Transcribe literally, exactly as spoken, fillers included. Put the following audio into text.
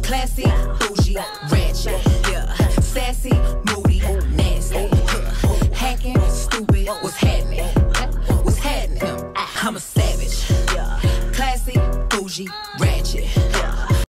Classy, bougie, ratchet, yeah. Sassy, moody, nasty, huh. Hacking, stupid, what's happening? What's happening? I'm a savage, yeah. Classy, bougie, ratchet.